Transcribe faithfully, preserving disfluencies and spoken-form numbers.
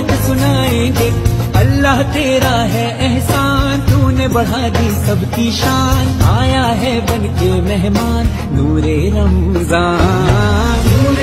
रोज सुनाएंगे। अल्लाह तेरा है एहसान, तूने बढ़ा दी सबकी शान। आया है बन के मेहमान नूरे रमजान।